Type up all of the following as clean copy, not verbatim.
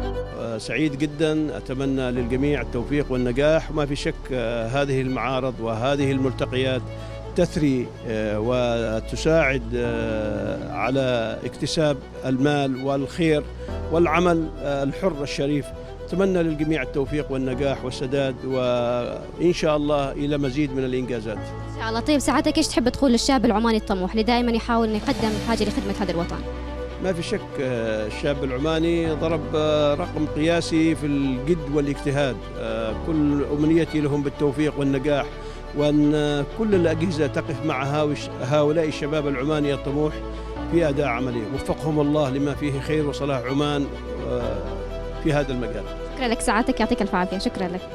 سعيد جدا، أتمنى للجميع التوفيق والنجاح. وما في شك هذه المعارض وهذه الملتقيات تثري وتساعد على اكتساب المال والخير والعمل الحر الشريف. أتمنى للجميع التوفيق والنجاح والسداد، وإن شاء الله إلى مزيد من الإنجازات إن شاء الله. طيب سعادتك إيش تحب تقول للشاب العماني الطموح اللي دائما يحاول أن يقدم حاجة لخدمة هذا الوطن؟ ما في شك الشاب العماني ضرب رقم قياسي في الجد والاجتهاد. كل أمنيتي لهم بالتوفيق والنجاح، وأن كل الأجهزة تقف مع هؤلاء الشباب العماني الطموح في أداء عملهم. وفقهم الله لما فيه خير وصلاح عمان في هذا المجال. شكرا لك سعادتك، يعطيك الف عافية. شكرا لك.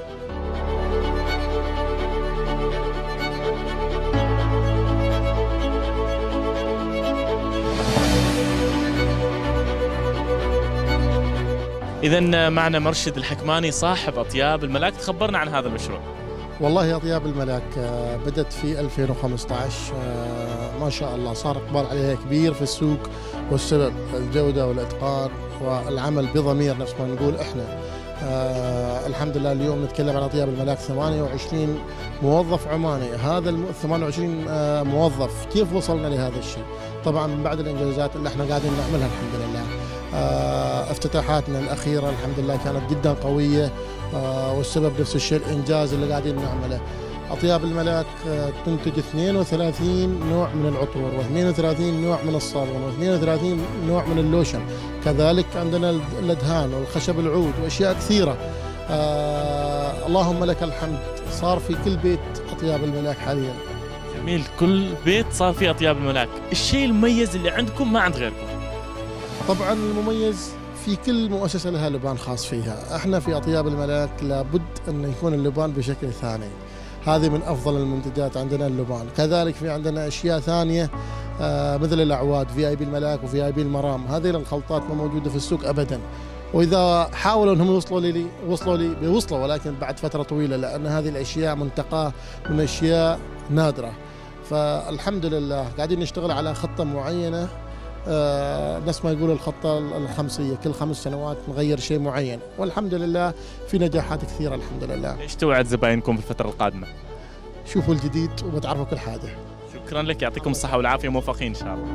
إذن معنا مرشد الحكماني صاحب أطياب الملاك، تخبرنا عن هذا المشروع. والله أطياب الملاك بدأت في 2015، ما شاء الله صار إقبال عليها كبير في السوق، والسبب الجودة والإتقان والعمل بضمير نفس ما نقول إحنا. الحمد لله اليوم نتكلم عن أطياب الملاك 28 موظف عماني. هذا 28 موظف كيف وصلنا لهذا الشيء؟ طبعا من بعد الإنجازات اللي احنا قاعدين نعملها الحمد لله. افتتاحاتنا الأخيرة الحمد لله كانت جدا قوية، والسبب نفس الشيء الإنجاز اللي قاعدين نعمله. أطياب الملاك تنتج 32 نوع من العطور، و32 نوع من الصابون، و32 نوع من اللوشن. كذلك عندنا الأدهان والخشب العود وأشياء كثيرة. اللهم لك الحمد، صار في كل بيت أطياب الملاك حاليا. جميل، كل بيت صار فيه أطياب الملاك. الشيء المميز اللي عندكم ما عند غيركم؟ طبعا المميز في كل مؤسسة لها لبان خاص فيها. احنا في أطياب الملاك لابد أن يكون اللبان بشكل ثاني، هذه من أفضل المنتجات عندنا اللبان. كذلك في عندنا أشياء ثانية مثل الأعواد VIP الملاك وVIP المرام. هذه الخلطات ما موجودة في السوق أبدا، وإذا حاولوا أنهم وصلوا لي بيوصلوا، ولكن بعد فترة طويلة، لأن هذه الأشياء منتقاة من أشياء نادرة. فالحمد لله قاعدين نشتغل على خطة معينة، نفس ما يقولوا الخطة الخمسية، كل 5 سنوات نغير شيء معين، والحمد لله في نجاحات كثيرة الحمد لله. ايش توعد زباينكم في الفترة القادمة؟ شوفوا الجديد وبتعرفوا كل حاجة. شكرا لك، يعطيكم الصحة والعافية، موفقين إن شاء الله.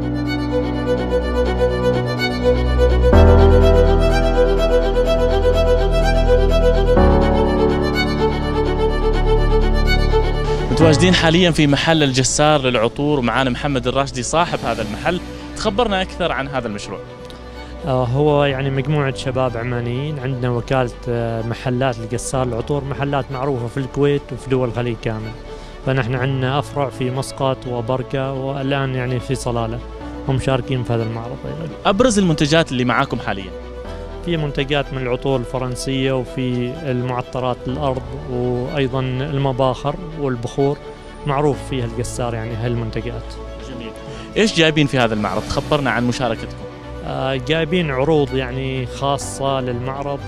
متواجدين حاليا في محل الجسار للعطور، ومعانا محمد الراشدي صاحب هذا المحل. تخبرنا أكثر عن هذا المشروع. هو يعني مجموعة شباب عمانيين، عندنا وكالة محلات الجسار العطور، محلات معروفة في الكويت وفي دول الخليج كامل. فنحن عندنا أفرع في مسقط وبركة، والآن يعني في صلالة، هم شاركين في هذا المعرض أيضا. أبرز المنتجات اللي معاكم حاليا؟ في منتجات من العطور الفرنسية، وفي المعطرات الأرض، وأيضا المباخر والبخور معروف فيها الجسار يعني هالمنتجات. جميل. إيش جايبين في هذا المعرض؟ خبرنا عن مشاركتكم. جايبين عروض يعني خاصة للمعرض،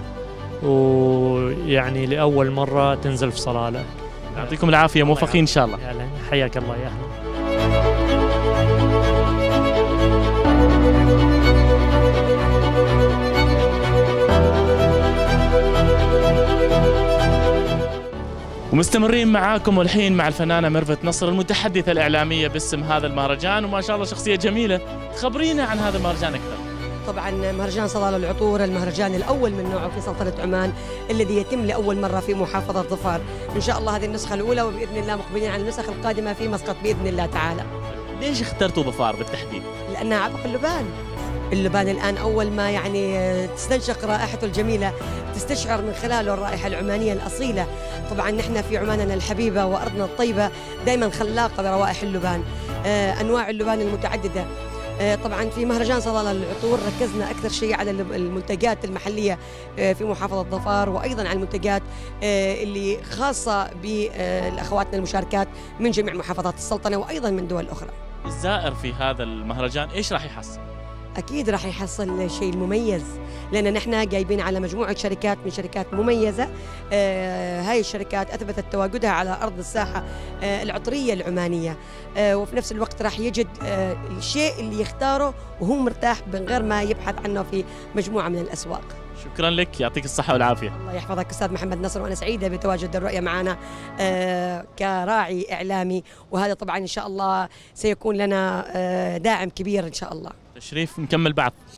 ويعني لأول مرة تنزل في صلالة. يعطيكم العافية، موفقين إن شاء الله. حياك الله يا أهلا. ومستمرين معاكم، والحين مع الفنانة ميرفت نصر المتحدثة الإعلامية باسم هذا المهرجان، وما شاء الله شخصية جميلة. تخبرينا عن هذا المهرجان أكثر. طبعا مهرجان صلالة العطور المهرجان الأول من نوعه في سلطنة عمان، الذي يتم لأول مرة في محافظة ظفار. إن شاء الله هذه النسخة الأولى، وبإذن الله مقبلين على النسخ القادمة في مسقط بإذن الله تعالى. ليش اخترتوا ظفار بالتحديد؟ لأنها عبق اللبان. اللبان الآن أول ما يعني تستنشق رائحته الجميلة، تستشعر من خلاله الرائحة العمانية الأصيلة. طبعا نحن في عماننا الحبيبة وأرضنا الطيبة دائما خلاقة بروائح اللبان، أنواع اللبان المتعددة. طبعا في مهرجان صلالة العطور ركزنا أكثر شيء على المنتجات المحلية في محافظة ظفار، وأيضا على المنتجات اللي خاصة بالأخواتنا المشاركات من جميع محافظات السلطنة وأيضا من دول أخرى. الزائر في هذا المهرجان إيش راح يحصل؟ أكيد راح يحصل شيء مميز، لأن نحن جايبين على مجموعة شركات من شركات مميزة. هاي الشركات أثبتت تواجدها على أرض الساحة العطرية العمانية، وفي نفس الوقت راح يجد الشيء اللي يختاره وهو مرتاح من غير ما يبحث عنه في مجموعة من الأسواق. شكرا لك، يعطيك الصحة والعافية. الله يحفظك أستاذ محمد نصر، وأنا سعيدة بتواجد الرؤية معنا كراعي إعلامي، وهذا طبعا إن شاء الله سيكون لنا داعم كبير إن شاء الله. تشريف، نكمل بعض.